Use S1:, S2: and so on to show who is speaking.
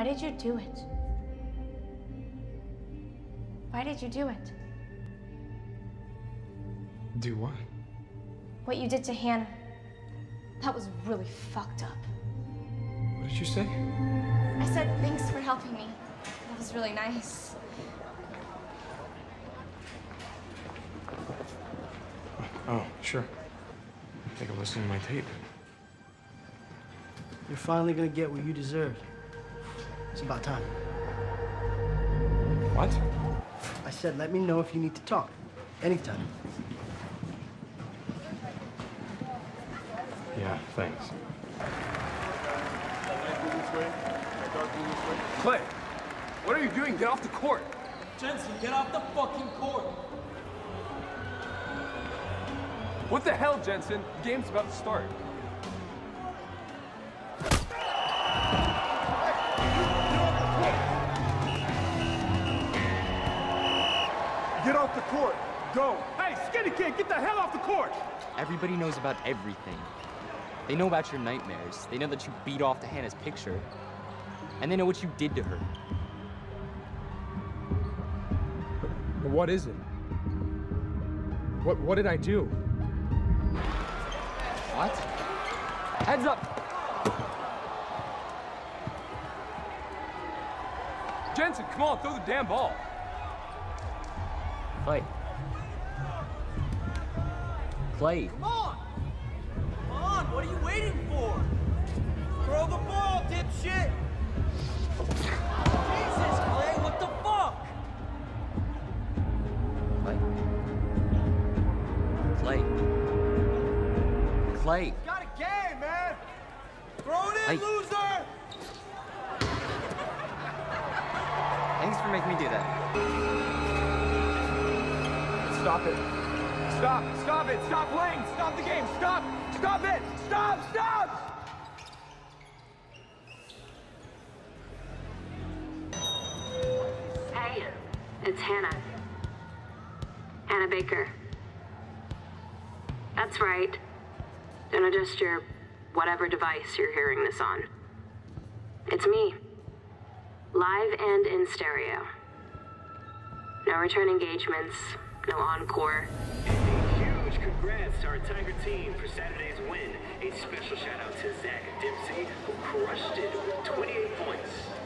S1: did you do it? Why did you do it?
S2: Do what?
S1: What you did to Hannah. That was really fucked up.
S2: What did you say?
S1: I said thanks for helping me. That was really nice.
S2: Oh, sure. I think I'm listening to my tape.
S3: You're finally gonna get what you deserve. It's about time.
S2: What?
S3: I said let me know if you need to talk. Anytime.
S2: Yeah, thanks.
S4: Clay, what are you doing? Get off the court.
S5: Jensen, get off the fucking court.
S4: What the hell, Jensen? The game's about to start. Get off the court. Go. Hey, skinny kid, get the hell off the court.
S6: Everybody knows about everything. They know about your nightmares. They know that you beat off to Hannah's picture. And they know what you did to her.
S4: But what is it? What did I do?
S6: What?
S4: Heads up! Jensen, come on, throw the damn ball.
S6: Clay. Clay.
S5: Come on! Come on, what are you waiting for? Throw the ball, dipshit! Jesus, Clay, what the fuck?
S6: Clay. Clay. Clay.
S5: Got a game, man! Throw it in, loser!
S6: Thanks for making me do that.
S4: Stop it. Stop. Stop it. Stop playing. Stop the game. Stop. Stop it. Stop. Stop.
S7: Hey, it's Hannah. Hannah Baker. That's right. Don't adjust your whatever device you're hearing this on. It's me. Live and in stereo. No return engagements, no encore.
S8: A huge congrats to our Tiger team for Saturday's win. A special shout out to Zach Dempsey, who crushed it with 28 points.